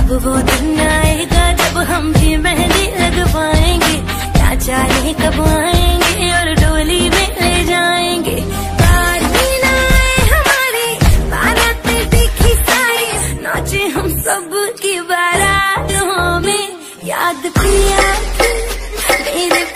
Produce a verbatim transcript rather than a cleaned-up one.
अब वो दिन आएगा जब हम भी मेहंदी लगवाएंगे, क्या चाहे कब आएंगे और डोली में ले जाएंगे। बार भी ना आए हमारी बारात देखी सारी, नाचे हम सब की बारातों में, याद पिया मेरे